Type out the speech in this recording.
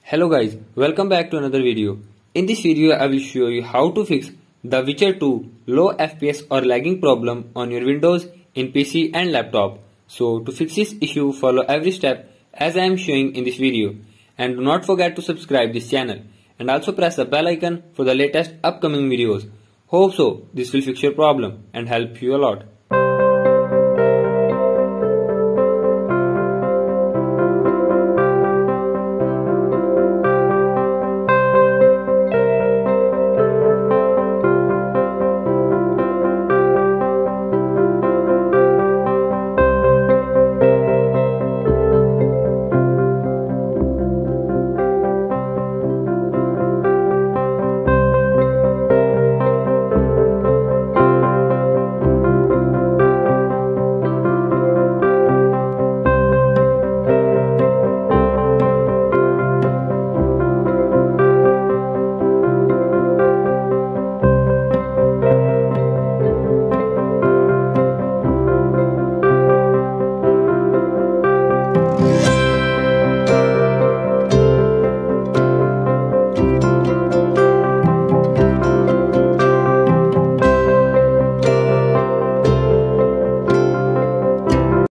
Hello guys, welcome back to another video. In this video I will show you how to fix the Witcher 2 low FPS or lagging problem on your Windows in PC and laptop. So to fix this issue, follow every step as I am showing in this video, and do not forget to subscribe this channel and also press the bell icon for the latest upcoming videos. Hope so this will fix your problem and help you a lot.